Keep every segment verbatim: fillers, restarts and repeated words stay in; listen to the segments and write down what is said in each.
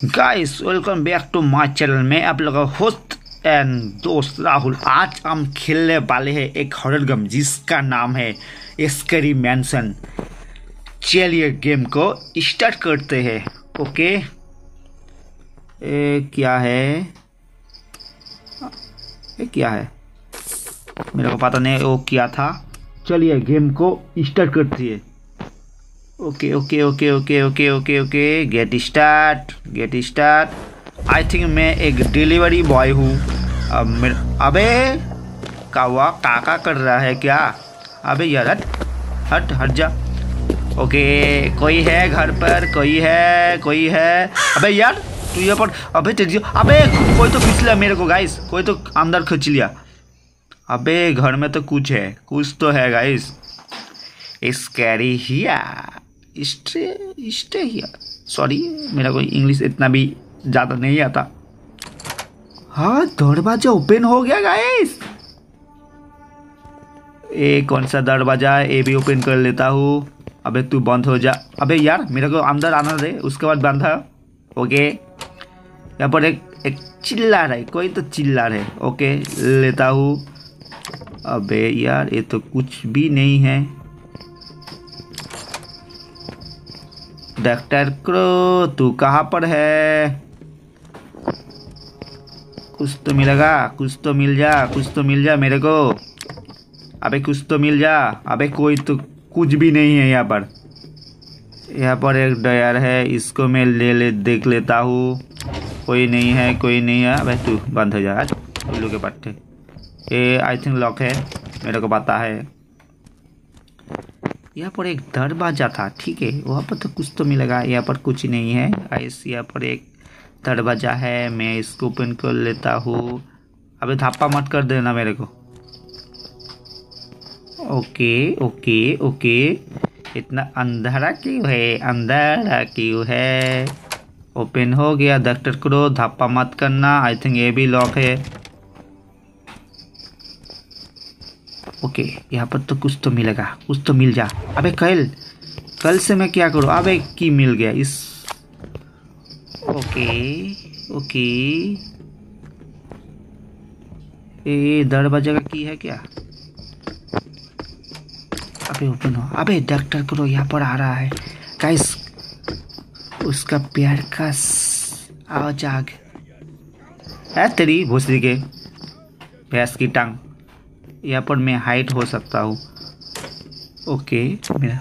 Guys welcome back to my channel. मैं आप लोगों का होस्ट एंड दोस्त राहुल। आज हम खेलने वाले हैं एक हॉरर गेम जिसका नाम है स्कैरी मैंशन। चलिए गेम को स्टार्ट करते हैं। ओके ए, क्या है ये क्या है मेरे को पता नहीं वो क्या था। चलिए गेम को स्टार्ट करती है। Okay okay okay okay okay okay okay get start get start. I think मैं एक डिलीवरी बॉय हूँ। अब मेरे अबे कावा काका कर रहा है क्या? अबे यार हट हट हट जा। ओके कोई है घर पर? कोई है कोई है? अबे यार तू यहाँ पर अबे तेजी अबे कोई तो खींच लिया मेरे को गाइस। कोई तो अंदर खींच लिया। अबे घर में तो कुछ है कुछ तो है guys. Scary here stay stay here. Sorry मेरा कोई इंग्लिश इतना भी ज़्यादा नहीं आता। हाँ दरवाजा ओपन हो गया गाइस। ए कौन सा दरवाजा? ए भी ओपन कर लेता हूँ। अबे तू बंद हो जा। अबे यार मेरे को अंदर आना दे उसके बाद बंद है। ओके यहाँ पर एक एक चिल्ला रहा है। कोई तो चिल्ला रहा है। ओके लेता हूँ। अबे यार ये तो कुछ भी नहीं है। डॉक्टर क्रो तू कहाँ पर है? कुछ तो मिलेगा कुछ तो मिल जा कुछ तो मिल जा मेरे को। अबे कुछ तो मिल जा। अबे कोई तो कुछ भी नहीं है यहाँ पर। यहाँ पर एक डयर है इसको मैं ले ले देख लेता हूँ। कोई नहीं है कोई नहीं है। अबे तू बंद हो जा उल्लू के पट्टे। ये आई थिंक लॉक है मेरे को पता है। यहाँ पर एक दरवाजा था ठीक है वहाँ पर तो कुछ तो मिलेगा। यहाँ पर कुछ नहीं है गाइस। यहाँ पर एक दरवाजा है मैं इसको ओपन कर लेता हूँ। अबे धप्पा मत कर देना मेरे को। ओके ओके ओके इतना अंधेरा क्यों है? अंधेरा क्यों है? ओपन हो गया। डॉक्टर क्रो धप्पा मत करना। आई थिंक ये भी लॉक है। ओके यहाँ पर तो कुछ तो मिलेगा कुछ तो मिल जा। अबे कल कल से मैं क्या करूँ? अबे की मिल गया इस। ओके ओके ये दरवाजा का की है क्या? अबे ओपन हो। अबे डॉक्टर करो यहाँ पर आ रहा है गाइस। उसका प्यार का आवाज आ गया। तेरी भोसड़ी के भैंस की टांग। यहाँ पर मैं हाइट हो सकता हूँ। ओके मेरा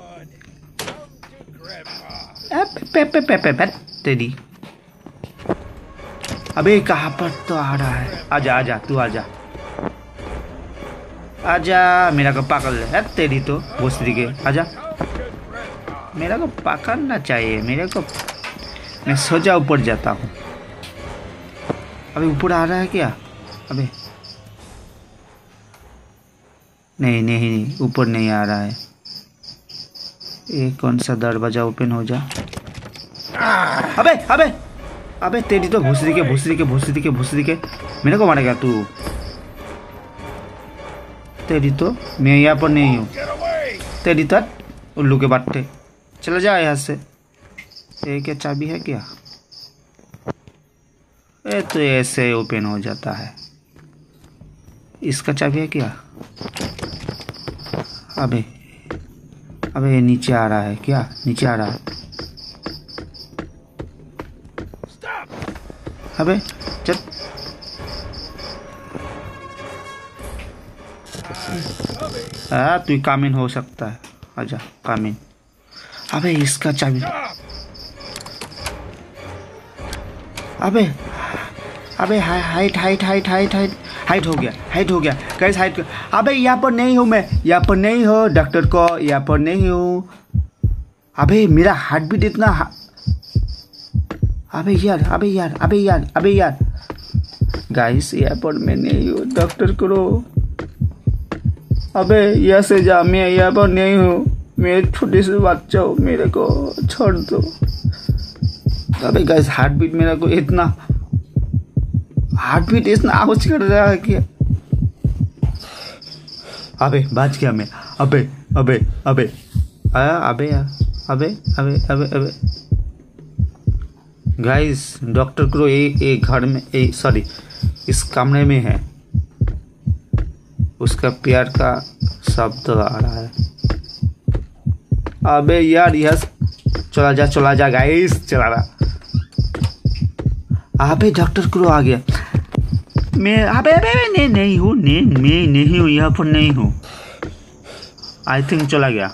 पे पे पे पे पे तेरी। अबे कहाँ पर तो आ रहा है? आजा आजा तू आजा आजा मेरा को पकड़ ले तेरी तो भोसड़ी के। आजा मेरा को पकड़ना चाहिए मेरे को। मैं सोचा ऊपर जाता हूँ। अबे ऊपर आ रहा है क्या? अबे नहीं नहीं नहीं ऊपर नहीं आ रहा है। ये कौन सा दरवाजा? ओपन हो जा। अबे अबे अबे तेरी तो भूसरी के भूसरी के भूसरी के भूसरी के मेरे को मारेगा तू। तेरी तो मैं यहाँ पर नहीं हूँ। तेरी तो उल्लू के बट्टे चला जा यहाँ से। ये क्या चाबी है क्या? ये तो ऐसे ओपन हो जाता है। इसका चाबी है क्या? अबे अबे ये नीचे आ रहा है क्या? नीचे आ रहा है। अबे चल हाँ तू कामिन हो सकता है। आजा कामिन। अबे इसका चाबी। अबे अबे height height height height height height हो गया हाइट हो गया कैसे हाइट। अबे यहाँ पर नहीं हूँ मैं। यहाँ पर नहीं हो डॉक्टर को। यहाँ पर नहीं हूँ। अबे मेरा हार्ट बीट इतना। अबे यार अबे यार अबे यार अबे यार गाइस यहाँ पर मैं नहीं हूँ। डॉक्टर करो। अबे यहाँ से जा। मैं यहाँ पर नहीं हूँ। मैं छोटे से बच्चा हूँ मेरे को छोड़ दो। अबे गाइस हार्ट बीट मेरा को इतना हार्ट बीट इतना आवाज कर रहा है क्या? अबे बच गया मैं। अबे अबे अबे आया अबे यार अबे अबे अबे अबे गाइस डॉक्टर क्रो एक एक घर में एक सॉरी इस कमरे में है। उसका प्यार का शब्द आ रहा है। अबे यार यस चला जा चला जा गाइस चला रहा। अबे डॉक्टर क्रो आ गया। मैं अबे अबे नहीं नहीं हूँ नहीं मैं नहीं हूँ यहाँ पर नहीं हूँ। आई थिंक चला गया।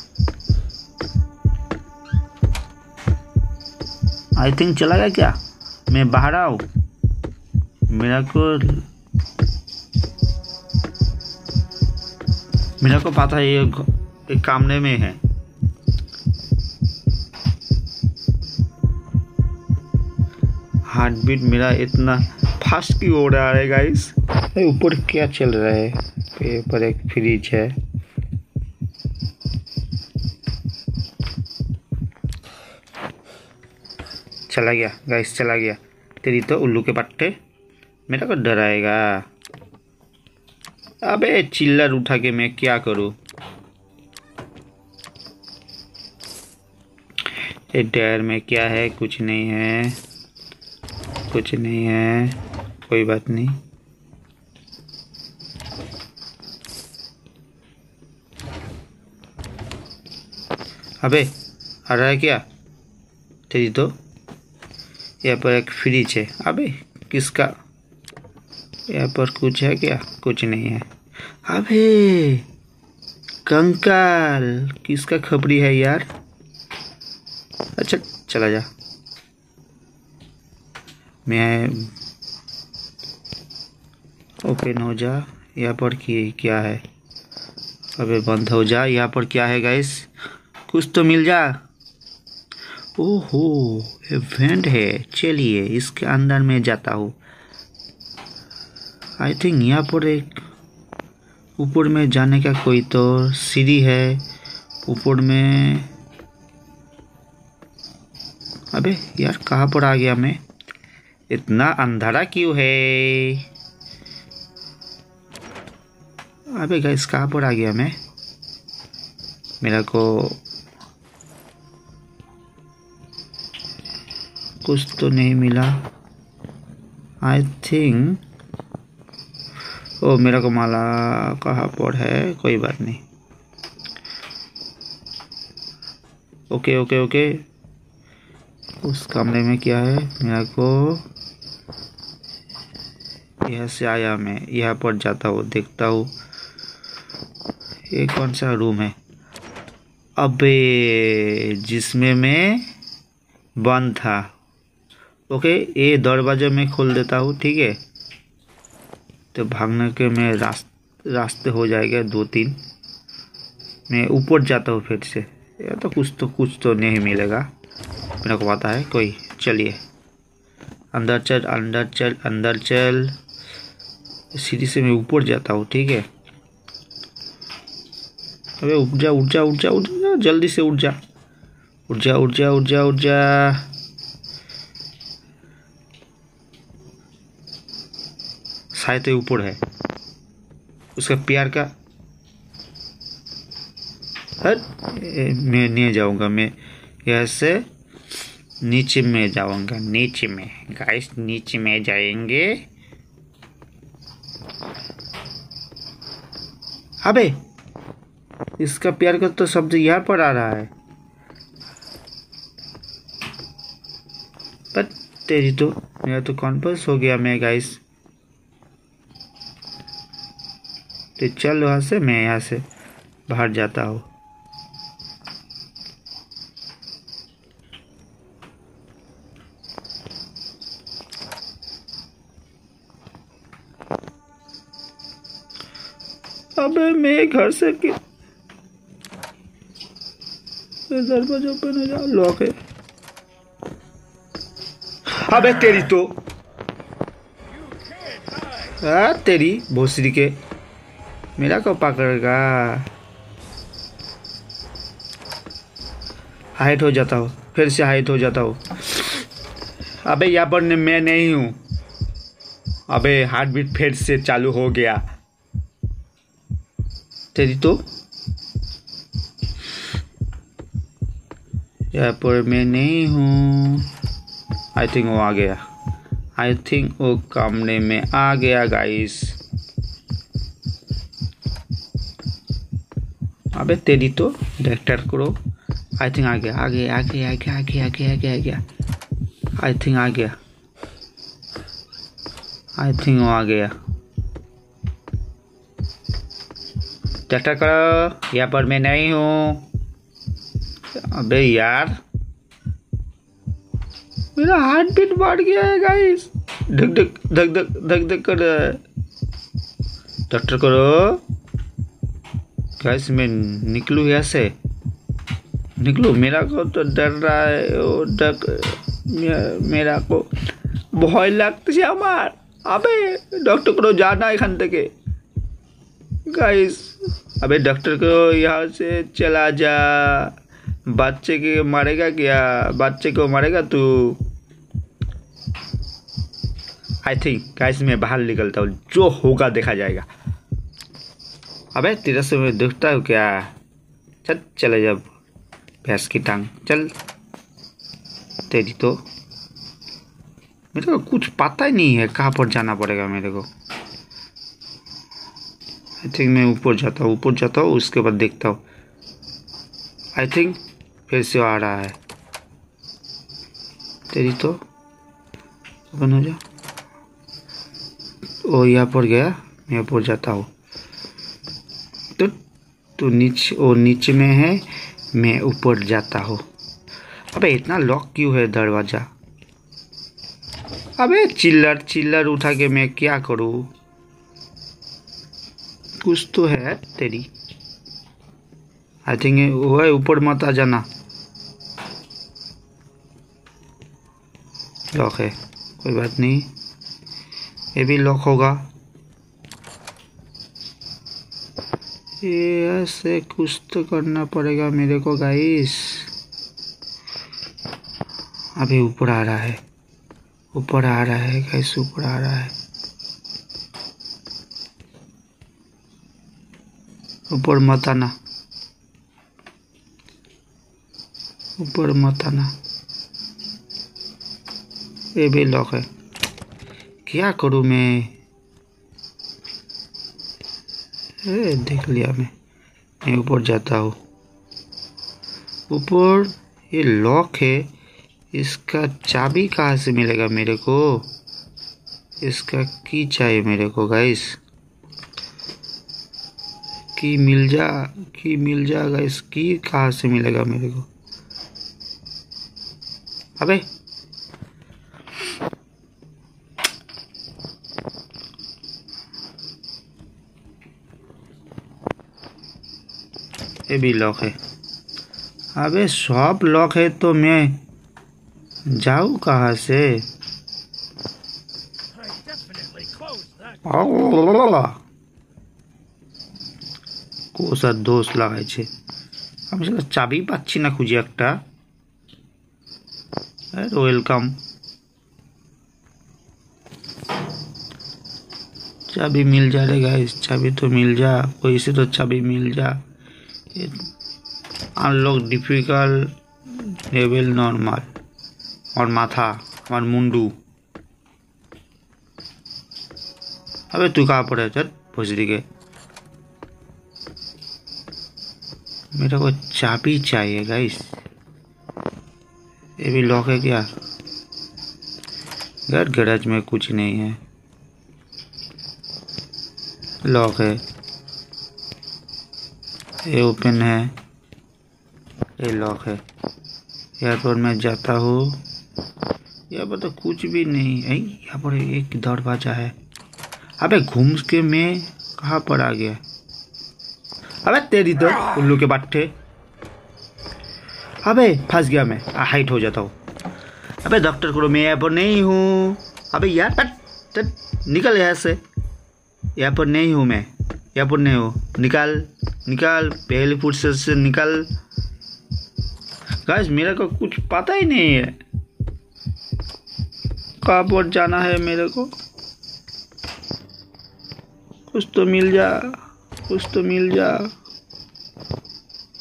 आई थिंक चला गया क्या? मैं बाहर आऊँ? मेरा को मेरा को पता है ये एक कमरे में है। हार्ट बीट मेरा इतना फास्ट क्यों हो रहा है गाइस? ऊपर क्या चल रहा है? ऊपर एक फ्रिज है। चला गया गाइस चला गया। तेरी तो उल्लू के पट्टे मेरा को डराएगा। अबे चिल्लर उठा के मैं क्या करूं? ये टायर में क्या है? कुछ नहीं है कुछ नहीं है कोई बात नहीं। अबे आ रहा है क्या? तेरी तो यहाँ पर एक फ्रिज है। अबे किसका? यहाँ पर कुछ है क्या? कुछ नहीं है। अबे कंकाल किसका खबरी है यार? अच्छा चला जा। मैं ओपन हो जा। यहाँ पर की क्या है? अबे बंद हो जा। यहाँ पर क्या है गाइस? कुछ तो मिल जा। ओहो इवेंट है। चलिए इसके अंदर में जाता हूँ। आई थिंक यहाँ पर एक ऊपर में जाने का कोई तो सीढ़ी है ऊपर में। अबे यार कहाँ पर आ गया मैं? इतना अंधारा क्यों है? अबे गाइस कहाँ पर आ गया मैं? मेरा को कुछ तो नहीं मिला। आई थिंक ओ मेरा को माला कहाँ पर है? कोई बात नहीं। Okay okay okay. उस कमरे में क्या है? मेरा को यहाँ से आया मैं यहाँ पर जाता हूँ देखता हूँ ये कौन सा रूम है। अबे जिसमें मैं बंद था। ओके ये दरवाजा में खोल देता हूँ ठीक है। तो भागने के में रास्ते रास्ते हो जाएगा दो तीन। मैं ऊपर जाता हूँ फिर से। या तो कुछ तो कुछ तो नहीं मिलेगा मेरे को पता है कोई। चलिए अंदर चल अंदर चल अंदर चल। सीढ़ी से मैं ऊपर जाता हूँ ठीक है। अबे उठ जा उठ जा उठ जा उठ जा जल्दी से उठ जा उठ जा उठ जा उठ जा उठ जा। शायद ऊपर है उसका प्यार का। हट मैं नहीं जाऊंगा। मैं यहाँ से नीचे में जाऊंगा। नीचे में गाइस नीचे में जाएंगे। अबे इसका प्यार का तो शब्द यहाँ पर आ रहा है। पर तेरी तो मेरा तो कॉन्फर्स हो गया मैं गाइस। तो चल वहाँ से मैं यहाँ से बाहर जाता हूँ। अबे मैं घर से कि दरवाजा ओपन हो जा लॉक है। अबे तेरी तो आ, तेरी भोसड़ी के मेरा को पकड़ेगा। हाइट हो जाता हूँ फिर से हाइट हो जाता हूँ। अबे यहाँ पर मैं नहीं हूँ। अबे हार्ट बीट फिर से चालू हो गया। तेरी तो यहाँ पर मैं नहीं हूँ। आई थिंक वो आ गया, आई थिंक वो कमरे में आ गया गाइस। अबे तेरी तो डायरेक्टर करो। आई थिंक आ गया आ गया आ गया आ गया आ गया आ गया आ गया आ गया आई थिंक आ गया आई थिंक वो आ गया। डायरेक्टर करो, यहाँ पर मैं नहीं हूँ। अबे यार मेरा हार्ट बीट बढ़ गया है गाइस, धक धक धक धक धक धक कर रहा है। डॉक्टर करो गाइस, मैं निकलूँ यहाँ से, निकलूँ। मेरा को तो डर रहा है, वो डर मेरा को भय লাগতেছে আমার। अबे डॉक्टर करो जाना एखान থেকে गाइस। अबे डॉक्टर को यहाँ से चला जा, बच्चे के मारेगा क्या, बच्चे को मारेगा तू। आई थिंक गाइस मैं बाहर निकलता हूँ, जो होगा देखा जाएगा। अबे तेरा से मैं देखता हूँ क्या, चल चले जा भैंस की टांग, चल। तेरी तो मेरे को कुछ पता ही नहीं है कहाँ पर जाना पड़ेगा मेरे को। आई थिंक मैं ऊपर जाता हूँ, ऊपर जाता हूँ, उसके बाद देखता हूँ। आई थिंक फिर से आ रहा है। तेरी तो ओपन हो जा। ओ यहाँ पर गया, मैं ऊपर जाता हूँ। तो तो नीचे, ओ नीचे में है, मैं ऊपर जाता हूँ। अबे इतना लॉक क्यों है दरवाजा। अबे चिल्लर चिल्लर उठा के मैं क्या करूँ, कुछ तो है तेरी। आई थिंक वो है, ऊपर मत आ जाना। लॉक है, कोई बात नहीं, ये भी लॉक होगा। ये ऐसे कुछ तो करना पड़ेगा मेरे को गाइस। अभी ऊपर आ रहा है, ऊपर आ रहा है गाइस, ऊपर आ रहा है। ऊपर मत आना, ऊपर मत आना। ये भी लॉक है, क्या करूँ मैं। ए, देख लिया मैं मैं ऊपर जाता हूँ। ऊपर ये लॉक है, इसका चाबी कहाँ से मिलेगा मेरे को। इसका की चाहिए मेरे को गाइस, की मिल जा, की मिल जाएगा। इस की कहाँ से मिलेगा मेरे को। अबे ये भी लॉक है। अबे सब लॉक है तो मैं जाऊँ कहाँ से। কোসা দোষ লাগাইছে, আমি সেটা চাবি পাচ্ছি না খুঁজে একটা। ওয়েলকাম, चाबी मिल जा रे गाइस, चाबी तो मिल जा, कोई से तो चाबी मिल जा। Unlock difficult level normal. और माथा और मुंडू। अबे तू कहाँ पर है, चल भोसड़ी के। मेरे को चाबी चाहिए गाइस। ये भी लॉक है क्या यार। गैराज में कुछ नहीं है, लॉक है। ये ओपन है, ये लॉक है। यहाँ पर मैं जाता हूँ, यहाँ पर तो कुछ भी नहीं है। यहाँ पर एक दरवाजा है। अबे घूम के मैं कहाँ पर आ गया। अबे तेरी तो उल्लू के बट्टे। अबे फंस गया मैं, हाइट हो जाता हूँ। अबे डॉक्टर करो, मैं यहाँ पर नहीं हूँ। अबे यार हट, निकल यहाँ से। यहाँ पर नहीं हूँ मैं, यहाँ पर नहीं हूँ। निकाल निकाल, पहले फुर्सत से निकाल। गाइस मेरे को कुछ पता ही नहीं है कहाँ पर जाना है मेरे को। कुछ तो मिल जा, कुछ तो मिल जा।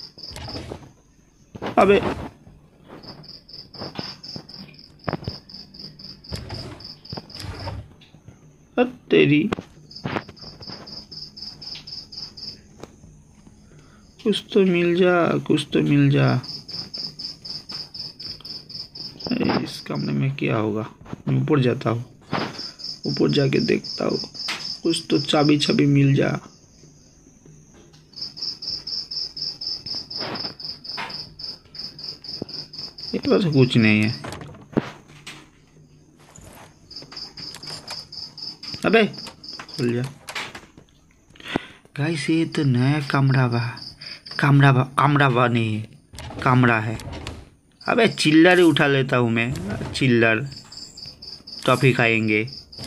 अबे अरे तेरी, कुछ तो मिल जा, कुछ तो मिल जा। इस कमरे में क्या होगा? मैं ऊपर जाता हूँ, ऊपर जाके देखता हूँ, कुछ तो चाबी छबी मिल जा। इतना तो कुछ नहीं है। अबे खुल जा। गाइस ये तो नया कमरा बा, कमरा बा, कमरा बा नहीं कमरा है। अबे चिल्लर उठा लेता हूँ मैं, चिल्लर टॉफी खाएंगे।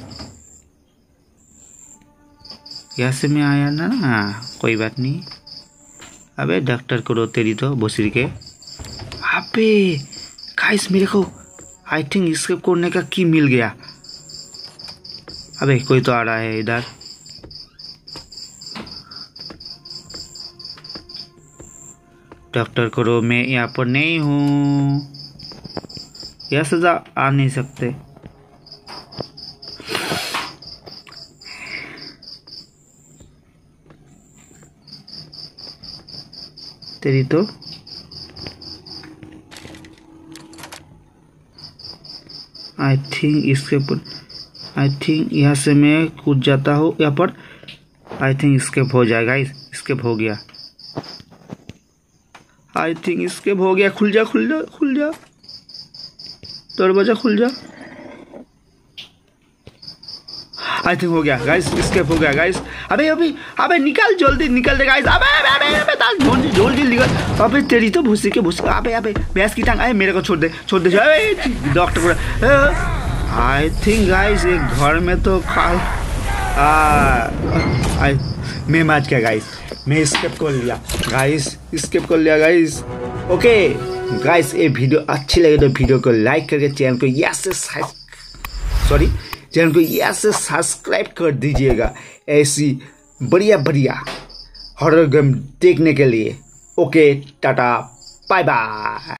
यहाँ से मैं आया ना, कोई बात नहीं। अबे डॉक्टर करो तेरी तो भोसरी के। अबे गाइस मेरे को आई थिंक इसके कोने का की मिल गया। अबे कोई तो आ रहा है इधर। डॉक्टर करो मैं यहाँ पर नहीं हूँ, यहाँ से आ नहीं सकते। तेरी तो आई थिंक इसके ऊपर, आई थिंक यहाँ से मैं कूद जाता हूँ यहाँ पर। आई थिंक स्केप हो जाएगा, स्केप हो गया। आई थिंक स्केप हो गया। खुल जा खुल जा खुल जा, दरवाजा खुल जा। आई थिंक हो गया गाइस, स्केप हो गया गाइस। अबे अबे अबे निकल जल्दी निकल दे गाइस। अबे अबे अबे जल्दी जल्दी निकल। अबे तेरी तो भूसी के भूसी। अबे अबे भैंस की टांग। अबे मेरे को छोड़ दे छोड़ दे। अबे डॉक्टर को आई थिंक गाइस एक घर में तो खा आ मैं माच गया गाइस, मैं स्केप कर लिया गाइस, स्केप कर लिया गाइस। ओके गाइस ये वीडियो अच्छी लगे तो वीडियो को लाइक करके चैनल को यस से सॉरी चैनल को यस से सब्सक्राइब कर दीजिएगा ऐसी बढ़िया बढ़िया हॉरर गेम देखने के लिए। Okay tata bye bye.